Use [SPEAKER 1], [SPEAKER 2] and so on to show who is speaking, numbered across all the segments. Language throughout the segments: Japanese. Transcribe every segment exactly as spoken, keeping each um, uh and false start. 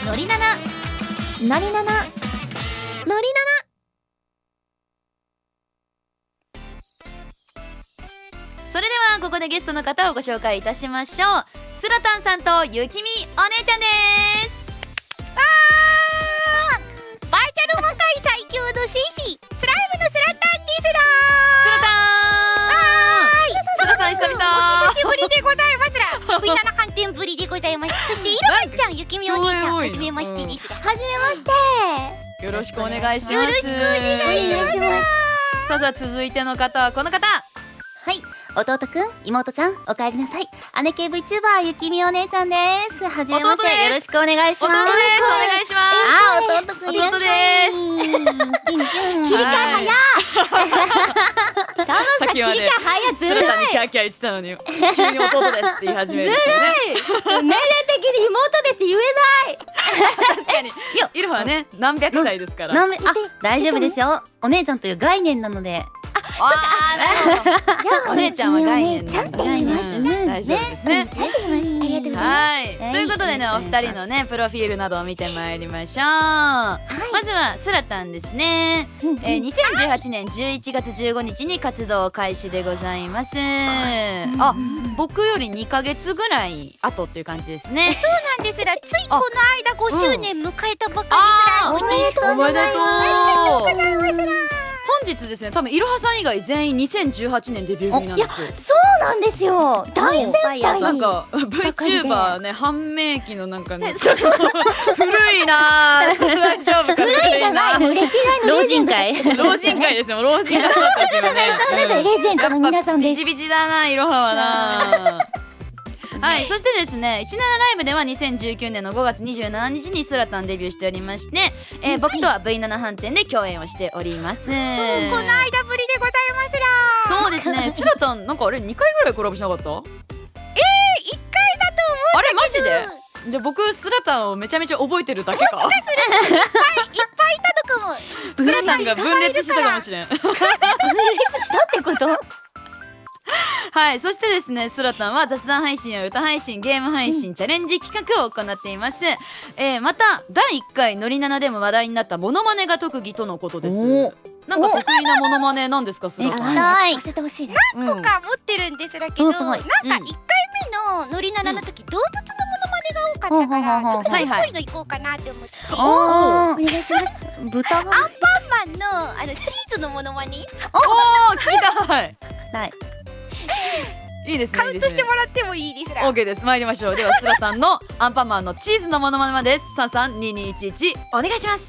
[SPEAKER 1] のりなな
[SPEAKER 2] のりななのりなな。
[SPEAKER 1] それではここでゲストの方をご紹介いたしましょう。スラタンさんとゆきみお姉ちゃんです。
[SPEAKER 2] あー、バーチャル魔界最強の戦士スライムのスラタンですら
[SPEAKER 1] スラタンスラタン久々
[SPEAKER 2] お久しぶりでございますらブイなな 反転ぶりでございます。そしてイロハちゃん、ゆきみお兄ちゃん、はじめましてですが、はじめまして、
[SPEAKER 1] よろしくお願いします。
[SPEAKER 2] よろしくお願いします。
[SPEAKER 1] さあさあ、続いての方はこの方。
[SPEAKER 3] はい、弟くん、妹ちゃん、お帰りなさい。姉系 VTuber ゆきみお姉ちゃんです。はじめまして、よろしくお願いします。
[SPEAKER 1] 弟です、お願いします。
[SPEAKER 3] あー、弟くん、
[SPEAKER 1] 弟です。
[SPEAKER 2] 切り替え早っ。
[SPEAKER 3] タマさん、切り替え早っ。ずるい。
[SPEAKER 1] スラタンにキャーキャー言ってたのに急に弟ですって言い始める。
[SPEAKER 3] ずるい。年齢的に妹ですって言えない。
[SPEAKER 1] 確かに。いや、イルフはね、何百歳ですから。
[SPEAKER 3] あ、大丈夫ですよ。お姉ちゃんという概念なので。
[SPEAKER 1] ああ、なるほど。お姉ちゃんは概念
[SPEAKER 2] ちゃんと言いますね。
[SPEAKER 1] 大丈夫ですね。
[SPEAKER 2] ちゃんと言います。ありがとうございます。
[SPEAKER 1] はい、ということでね、お二人のねプロフィールなどを見てまいりましょう。まずはスラタンですね。えー、にせんじゅうはちねんじゅういちがつじゅうごにちに活動開始でございます。あ、僕よりにかげつぐらい後っていう感じですね。
[SPEAKER 2] そうなんですら、ついこの間ごしゅうねん迎えたばかりすら。
[SPEAKER 1] おめでとうございます。
[SPEAKER 2] ありがとうございます。
[SPEAKER 1] 本日ですね、多分いろはさん以外全員にせんじゅうはちねんデビュー組なんですよ。
[SPEAKER 2] そうなんですよ。大先輩。
[SPEAKER 1] なんか VTuber ね、判明期のなんかね、古いなー。大丈夫か。
[SPEAKER 2] 古いじゃないの、歴代のレジェンドたち。
[SPEAKER 1] 老人会ですよ、老人の人たちがね。
[SPEAKER 2] レジェンドの皆さんです。
[SPEAKER 1] ビチビチだな、いろははな。はい、そしてですね、じゅうななライブではにせんじゅうきゅうねんのごがつにじゅうしちにちにスラタンデビューしておりまして、えー、僕とは ブイなな 反転で共演をしております。そう、この
[SPEAKER 2] 間ぶりでございますら。
[SPEAKER 1] そうですね、スラタンなんかあれにかいぐらいコラボしなかった？えー、いっかい
[SPEAKER 2] だと思う。
[SPEAKER 1] あれマジで？じゃあ僕スラタンをめちゃめちゃ覚えてるだけか。いっぱいいっ
[SPEAKER 2] ぱいいたのかも。
[SPEAKER 1] スラタンが分裂したかもしれん。分裂
[SPEAKER 3] したってこと？
[SPEAKER 1] はい、そしてですね、スラタンは雑談配信や歌配信、ゲーム配信、うん、チャレンジ企画を行っています。えー、まただいいっかいのりななでも話題になったモノマネが特技とのことです。なんか得意なモノマネなんですか、スラタン？
[SPEAKER 2] 聞かせてほしいです。何個か持ってるんですらけど、うん、なんかいっかいめののりななの時、うん、動物のモノマネが多かったから、ちょっとそういうの行こうかなって思って。
[SPEAKER 3] お願いします。豚
[SPEAKER 2] アンパンマンのあのチーズのモノマネ。
[SPEAKER 1] おお、聞きたい。
[SPEAKER 3] はい。
[SPEAKER 1] いいですね。
[SPEAKER 2] カウントしてもらってもいいですら。
[SPEAKER 1] オーケーです。参りましょう。ではスラタンのアンパンマンのチーズのモノマネまでです。さんさんににいちいちお願いします。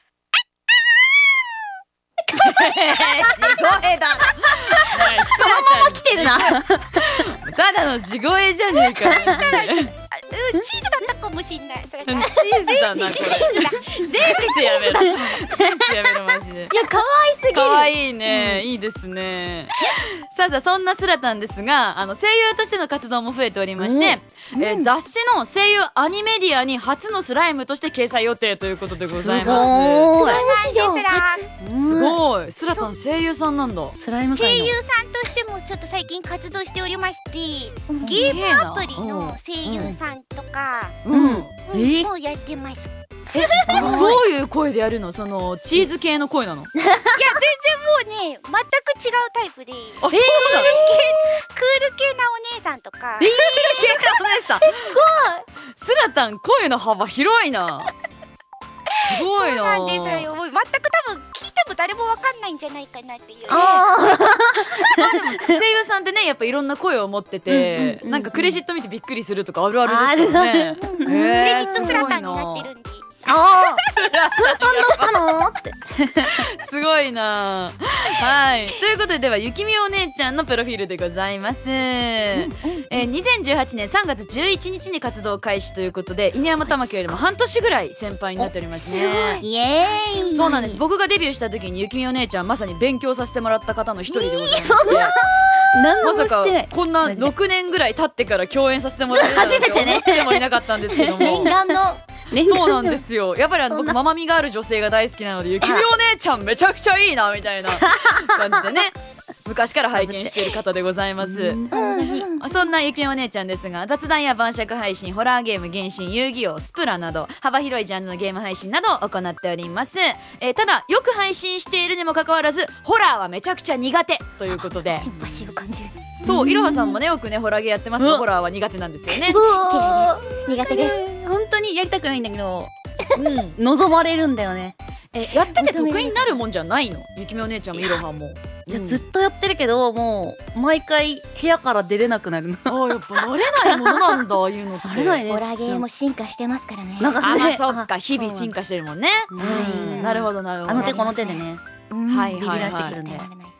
[SPEAKER 1] 地声だ。
[SPEAKER 3] そのまま来てるな。
[SPEAKER 1] ただの地声じゃねえか。
[SPEAKER 2] チーズだったかもしれない。それチ
[SPEAKER 1] ーズだな。これ。
[SPEAKER 2] チーズだ。
[SPEAKER 1] 全然やめろ。全然やめろマジで。
[SPEAKER 3] いや可愛すぎる。
[SPEAKER 1] 可愛いね。いいですね。さあさあ、そんなスラタンですが、あの声優としての活動も増えておりまして、えー、雑誌の声優アニメディアに初のスライムとして掲載予定ということでございます。
[SPEAKER 2] すごい。
[SPEAKER 1] すごい。スラタン声優さんなんだ。
[SPEAKER 3] スライム
[SPEAKER 2] 声優さんとしてもちょっと最近活動しておりまして、ゲームアプリの声優さんとかもやってます。
[SPEAKER 1] え、どういう声でやるの？そのチーズ系の声なの？いや、全
[SPEAKER 2] 然もうね、全く違うタイプで、クール系なお姉さんとか。クール
[SPEAKER 1] 系なお姉さん。すごい。スラタン声の幅広いな。すごいな。
[SPEAKER 2] そうなんですよ。全く多分聞いても誰もわかんないんじゃないかなっていう。
[SPEAKER 1] 声優さんってね、やっぱいろんな声を持ってて、なんかクレジット見てびっくりするとかあるあるですよね。
[SPEAKER 2] クレジットスラタンになってるんで。
[SPEAKER 3] ああ、スラタンだったのって。
[SPEAKER 1] すごいな。はい、ということで、ではゆきみお姉ちゃんのプロフィールでございます。えー、にせんじゅうはちねんさんがつじゅういちにちに活動開始ということで、犬山玉木よりも半年ぐらい先輩になっておりますね。
[SPEAKER 3] イエーイ。
[SPEAKER 1] そうなんです。僕がデビューした時にゆきみお姉ちゃんまさに勉強させてもらった方の一人でございまして、まさかこんなろくねんぐらい経ってから共演させてもらえるなんて思ってもいなかったんですけども。
[SPEAKER 3] 念願の。
[SPEAKER 1] そうなんですよ。やっぱりあの僕ママみがある女性が大好きなので、ゆきみお姉ちゃんめちゃくちゃいいなみたいな感じでね、 昔から拝見している方でございます。そんなゆきみお姉ちゃんですが、雑談や晩酌配信、ホラーゲーム、原神、遊戯王、スプラなど幅広いジャンルのゲーム配信などを行っております。えー、ただよく配信しているにもかかわらずホラーはめちゃくちゃ苦手ということで、
[SPEAKER 2] シンパシーを感じる。
[SPEAKER 1] そう、いろはさんもねよくねホラーゲーやってますが、ホラーは苦手なんですよね。
[SPEAKER 2] 嫌いです。苦手です。
[SPEAKER 3] 本当にやりたくないんだけど、うん、望まれるんだよね。
[SPEAKER 1] え、やってて得意になるもんじゃないの？ゆきみお姉ちゃんもいろはも。
[SPEAKER 3] いや、ずっとやってるけど、もう毎回部屋から出れなくなるの。
[SPEAKER 1] ああ、やっぱ慣れないものなんだ、いうのって。
[SPEAKER 3] 慣れないね。
[SPEAKER 2] ホラーゲーも進化してますからね。
[SPEAKER 3] なんか
[SPEAKER 1] ね、あ、そっか、日々進化してるもんね。なるほどなるほど。
[SPEAKER 3] あの手この手でね。
[SPEAKER 1] はいはいはい。
[SPEAKER 2] ビビらしてくるんで。